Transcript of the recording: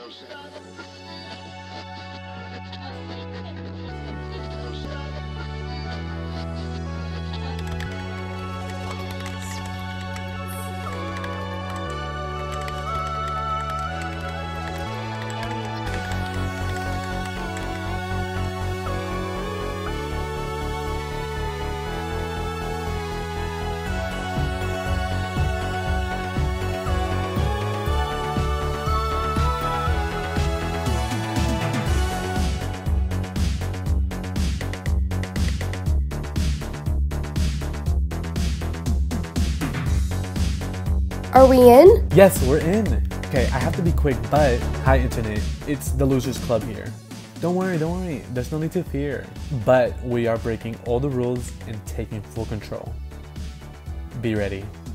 Are we in? Yes, we're in. Okay, I have to be quick, but hi internet, it's the Losers Club here. Don't worry, there's no need to fear. But we are breaking all the rules and taking full control. Be ready.